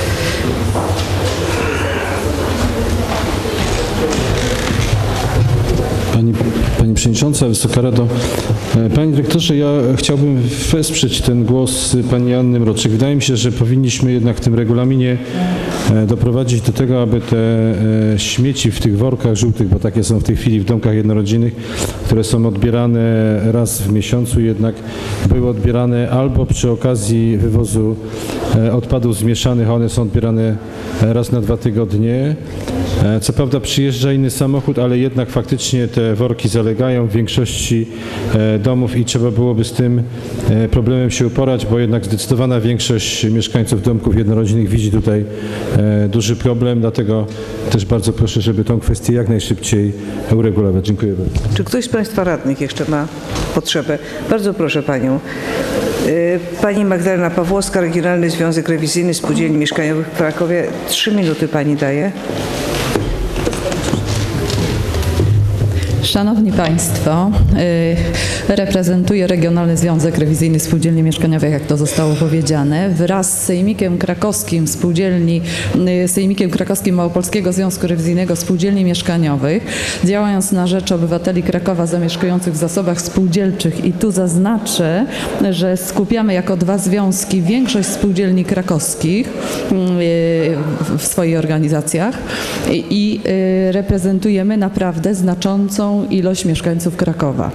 Pani, Pani Przewodnicząca, Wysoka Rado, Panie Dyrektorze, ja chciałbym wesprzeć ten głos Pani Anny Mroczek. Wydaje mi się, że powinniśmy jednak w tym regulaminie doprowadzić do tego, aby te śmieci w tych workach żółtych, bo takie są w tej chwili w domkach jednorodzinnych, które są odbierane raz w miesiącu, jednak były odbierane albo przy okazji wywozu odpadów zmieszanych, a one są odbierane raz na dwa tygodnie. Co prawda przyjeżdża inny samochód, ale jednak faktycznie te worki zalegają w większości domów i trzeba byłoby z tym problemem się uporać, bo jednak zdecydowana większość mieszkańców domków jednorodzinnych widzi tutaj duży problem, dlatego też bardzo proszę, żeby tą kwestię jak najszybciej uregulować. Dziękuję bardzo. Czy ktoś z Państwa radnych jeszcze ma potrzebę? Bardzo proszę Panią. Pani Magdalena Pawłowska, Regionalny Związek Rewizyjny Spółdzielni Mieszkaniowych w Krakowie. Trzy minuty Pani daje. Szanowni Państwo, y, reprezentuję Regionalny Związek Rewizyjny Spółdzielni Mieszkaniowych, jak to zostało powiedziane. Wraz z Sejmikiem Krakowskim Spółdzielni, y, Sejmikiem Krakowskim Małopolskiego Związku Rewizyjnego Spółdzielni Mieszkaniowych, działając na rzecz obywateli Krakowa zamieszkujących w zasobach spółdzielczych, i tu zaznaczę, że skupiamy jako dwa związki większość spółdzielni krakowskich y, w swoich organizacjach i y, reprezentujemy naprawdę znaczącą ilość mieszkańców Krakowa.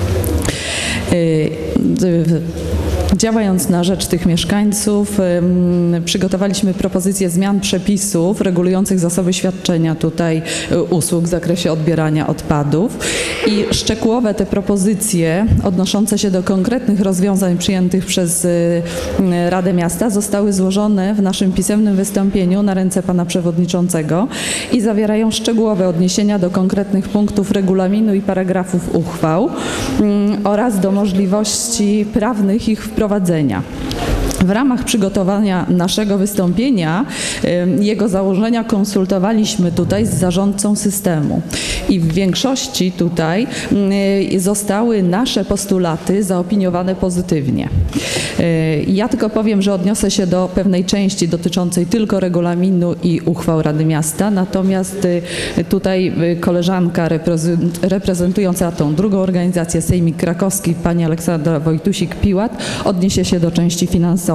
Działając na rzecz tych mieszkańców, przygotowaliśmy propozycję zmian przepisów regulujących zasoby świadczenia tutaj usług w zakresie odbierania odpadów i szczegółowe te propozycje odnoszące się do konkretnych rozwiązań przyjętych przez Radę Miasta zostały złożone w naszym pisemnym wystąpieniu na ręce pana przewodniczącego i zawierają szczegółowe odniesienia do konkretnych punktów regulaminu i paragrafów uchwał oraz do możliwości prawnych ich wprowadzenia. W ramach przygotowania naszego wystąpienia jego założenia konsultowaliśmy tutaj z zarządcą systemu i w większości tutaj zostały nasze postulaty zaopiniowane pozytywnie. Ja tylko powiem, że odniosę się do pewnej części dotyczącej tylko regulaminu i uchwał Rady Miasta, natomiast tutaj koleżanka reprezentująca tą drugą organizację, Sejmik Krakowski, pani Aleksandra Wojtusik-Piłat, odniesie się do części finansowej.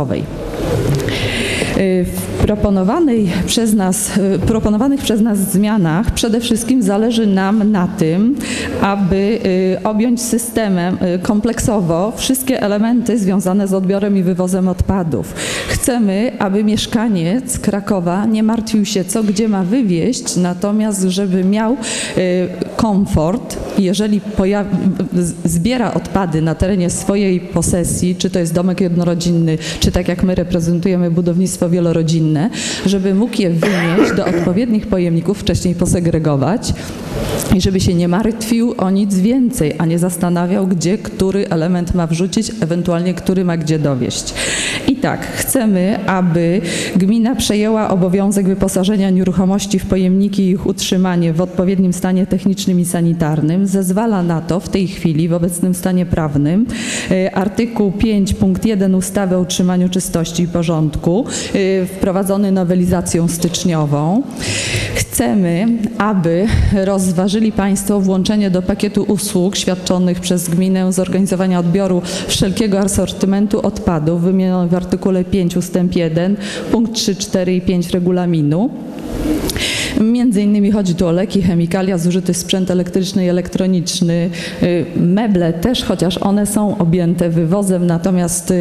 W proponowanej przez nas, proponowanych przez nas zmianach przede wszystkim zależy nam na tym, aby objąć systemem kompleksowo wszystkie elementy związane z odbiorem i wywozem odpadów. Chcemy, aby mieszkaniec Krakowa nie martwił się, co gdzie ma wywieźć, natomiast żeby miał komfort, jeżeli zbiera odpady na terenie swojej posesji, czy to jest domek jednorodzinny, czy tak jak my reprezentujemy budownictwo wielorodzinne, żeby mógł je wynieść do odpowiednich pojemników, wcześniej posegregować i żeby się nie martwił o nic więcej, a nie zastanawiał, gdzie który element ma wrzucić, ewentualnie który ma gdzie dowieść. I tak, chcemy, aby gmina przejęła obowiązek wyposażenia nieruchomości w pojemniki i ich utrzymanie w odpowiednim stanie technicznym i sanitarnym. Zezwala na to w tej chwili, w obecnym stanie prawnym, artykuł pięć punkt jeden ustawy o utrzymaniu czystości i porządku, wprowadzony nowelizacją styczniową. Chcemy, aby rozważyli Państwo włączenie do pakietu usług świadczonych przez gminę zorganizowania odbioru wszelkiego asortymentu odpadów wymienionych w artykule pięć ustęp jeden, punkt trzy, cztery i pięć regulaminu. Między innymi chodzi tu o leki, chemikalia, zużyty sprzęt elektryczny i elektroniczny, meble też, chociaż one są objęte wywozem, natomiast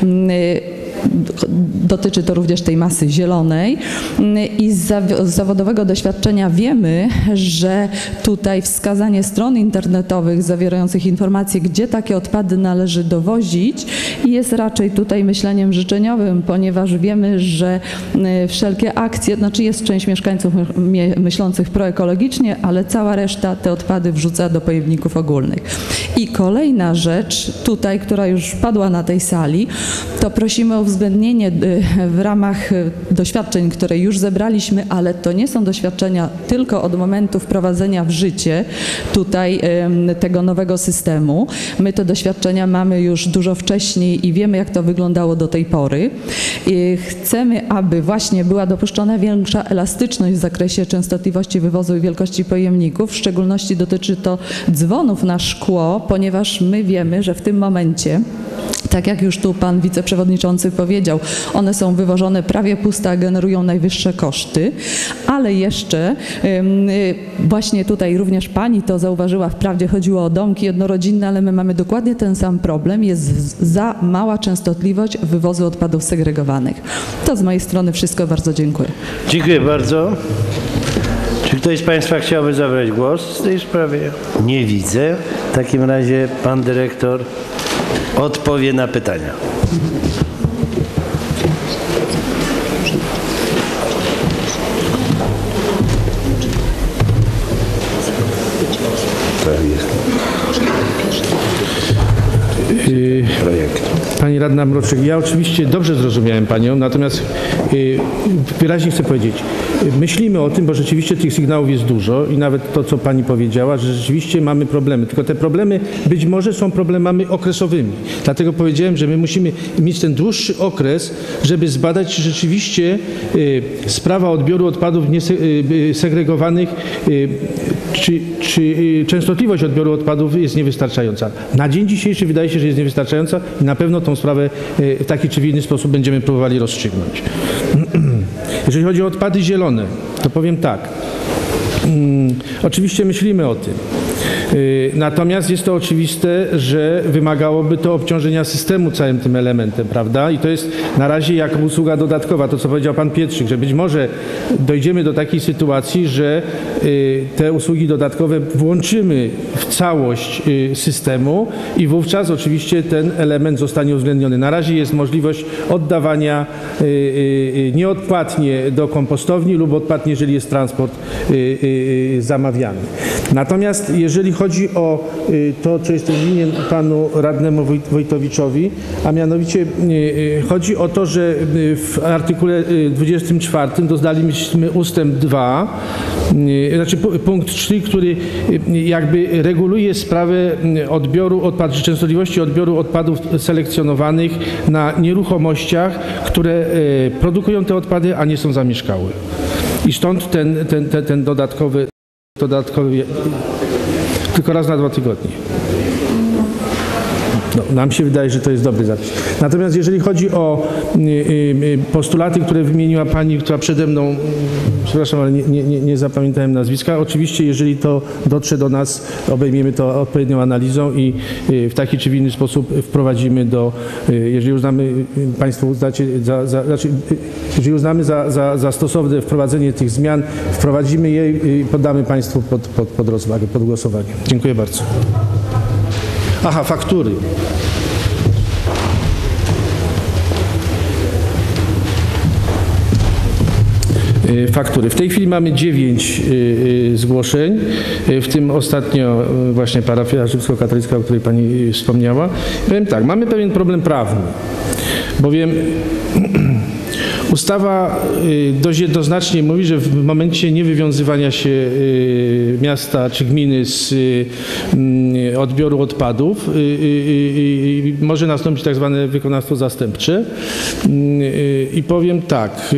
dotyczy to również tej masy zielonej i z zawodowego doświadczenia wiemy, że tutaj wskazanie stron internetowych zawierających informacje, gdzie takie odpady należy dowozić, jest raczej tutaj myśleniem życzeniowym, ponieważ wiemy, że wszelkie akcje, znaczy jest część mieszkańców myślących proekologicznie, ale cała reszta te odpady wrzuca do pojemników ogólnych. I kolejna rzecz tutaj, która już padła na tej sali, to prosimy o uwzględnienie w ramach doświadczeń, które już zebraliśmy, ale to nie są doświadczenia tylko od momentu wprowadzenia w życie tutaj tego nowego systemu. My te doświadczenia mamy już dużo wcześniej i wiemy, jak to wyglądało do tej pory. I chcemy, aby właśnie była dopuszczona większa elastyczność w zakresie częstotliwości wywozu i wielkości pojemników. W szczególności dotyczy to dzwonów na szkło, ponieważ my wiemy, że w tym momencie, tak jak już tu pan wiceprzewodniczący powiedział, one są wywożone prawie puste, a generują najwyższe koszty, ale jeszcze właśnie tutaj również pani to zauważyła, wprawdzie chodziło o domki jednorodzinne, ale my mamy dokładnie ten sam problem, jest za mała częstotliwość wywozu odpadów segregowanych. To z mojej strony wszystko, bardzo dziękuję. Dziękuję bardzo. Czy ktoś z Państwa chciałby zabrać głos w tej sprawie? Nie widzę. W takim razie pan dyrektor odpowie na pytania. Pani radna Mroczek, ja oczywiście dobrze zrozumiałem Panią, natomiast wyraźnie chcę powiedzieć, myślimy o tym, bo rzeczywiście tych sygnałów jest dużo i nawet to, co pani powiedziała, że rzeczywiście mamy problemy. Tylko te problemy być może są problemami okresowymi. Dlatego powiedziałem, że my musimy mieć ten dłuższy okres, żeby zbadać, czy rzeczywiście y, sprawa odbioru odpadów niesegregowanych, y, czy, czy y, częstotliwość odbioru odpadów jest niewystarczająca. Na dzień dzisiejszy wydaje się, że jest niewystarczająca i na pewno tą sprawę y, w taki czy w inny sposób będziemy próbowali rozstrzygnąć. Jeżeli chodzi o odpady zielone, to powiem tak. Hmm, oczywiście myślimy o tym. Natomiast jest to oczywiste, że wymagałoby to obciążenia systemu całym tym elementem, prawda? I to jest na razie jako usługa dodatkowa, to co powiedział pan Pietrzyk, że być może dojdziemy do takiej sytuacji, że te usługi dodatkowe włączymy w całość systemu i wówczas oczywiście ten element zostanie uwzględniony. Na razie jest możliwość oddawania nieodpłatnie do kompostowni lub odpłatnie, jeżeli jest transport zamawiany. Natomiast jeżeli chodzi o to, co jest winien panu radnemu Wojtowiczowi, a mianowicie chodzi o to, że w artykule dwudziestym czwartym dodaliśmy ustęp dwa, znaczy punkt trzy, który jakby reguluje sprawę odbioru odpadów, częstotliwości odbioru odpadów selekcjonowanych na nieruchomościach, które produkują te odpady, a nie są zamieszkałe. I stąd ten, ten, ten, ten dodatkowy, dodatkowy tylko raz na dwa tygodnie. No, nam się wydaje, że to jest dobry zapis. Natomiast jeżeli chodzi o y, y, postulaty, które wymieniła pani, która przede mną, y, przepraszam, ale nie, nie, nie zapamiętałem nazwiska, oczywiście jeżeli to dotrze do nas, obejmiemy to odpowiednią analizą i y, w taki czy w inny sposób wprowadzimy do, y, jeżeli uznamy, y, państwo uznacie, za, za, znaczy, y, jeżeli uznamy za, za, za stosowne wprowadzenie tych zmian, wprowadzimy je i poddamy państwu pod, pod, pod rozwagę, pod głosowanie. Dziękuję bardzo. Aha, faktury. Faktury. W tej chwili mamy dziewięć zgłoszeń, w tym ostatnio właśnie parafia rzymskokatolicka, o której pani wspomniała. Powiem tak, mamy pewien problem prawny, bowiem ustawa dość jednoznacznie mówi, że w momencie niewywiązywania się miasta czy gminy z odbioru odpadów może nastąpić tak zwane wykonawstwo zastępcze. I powiem tak,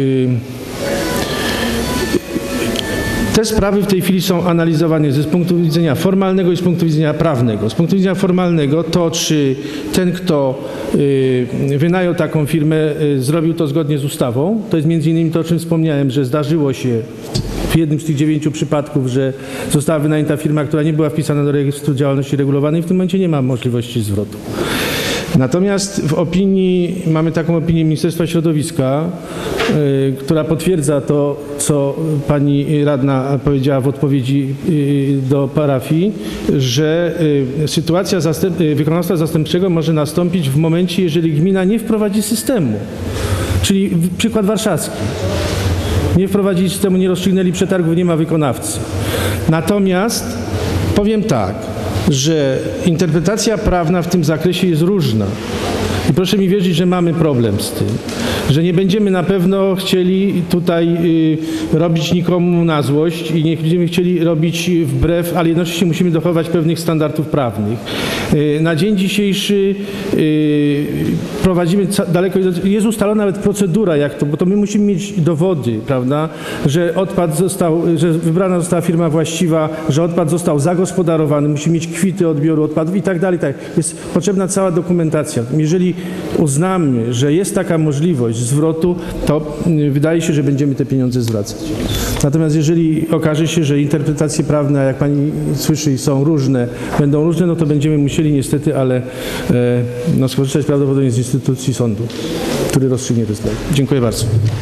te sprawy w tej chwili są analizowane z punktu widzenia formalnego i z punktu widzenia prawnego. Z punktu widzenia formalnego to, czy ten, kto wynajął taką firmę, zrobił to zgodnie z ustawą. To jest między innymi to, o czym wspomniałem, że zdarzyło się w jednym z tych dziewięciu przypadków, że została wynajęta firma, która nie była wpisana do rejestru działalności regulowanej i w tym momencie nie ma możliwości zwrotu. Natomiast w opinii, mamy taką opinię Ministerstwa Środowiska, y, która potwierdza to, co pani radna powiedziała w odpowiedzi y, do parafii, że y, sytuacja zastęp, y, wykonawstwa zastępczego może nastąpić w momencie, jeżeli gmina nie wprowadzi systemu. Czyli w, przykład warszawski. Nie wprowadzili systemu, nie rozstrzygnęli przetargów, nie ma wykonawcy. Natomiast powiem tak, że interpretacja prawna w tym zakresie jest różna. I proszę mi wierzyć, że mamy problem z tym, że nie będziemy na pewno chcieli tutaj y, robić nikomu na złość i nie będziemy chcieli robić wbrew, ale jednocześnie musimy dochować pewnych standardów prawnych. Y, na dzień dzisiejszy y, prowadzimy daleko, jest ustalona nawet procedura, jak to, bo to my musimy mieć dowody, prawda, że odpad został, że wybrana została firma właściwa, że odpad został zagospodarowany, musimy mieć kwity odbioru odpadów i tak dalej. Tak. Jest potrzebna cała dokumentacja. Jeżeli uznamy, że jest taka możliwość zwrotu, to wydaje się, że będziemy te pieniądze zwracać. Natomiast jeżeli okaże się, że interpretacje prawne, jak pani słyszy, są różne, będą różne, no to będziemy musieli niestety, ale e, no, skorzystać prawdopodobnie z instytucji sądu, który rozstrzygnie tę sprawę. Dziękuję bardzo.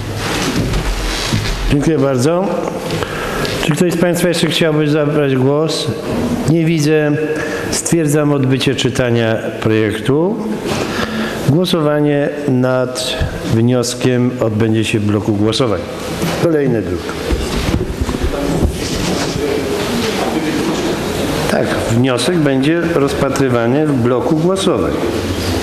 Dziękuję bardzo. Czy ktoś z państwa jeszcze chciałby zabrać głos? Nie widzę. Stwierdzam odbycie czytania projektu. Głosowanie nad wnioskiem odbędzie się w bloku głosowań. Kolejny druk. Tak, wniosek będzie rozpatrywany w bloku głosowań.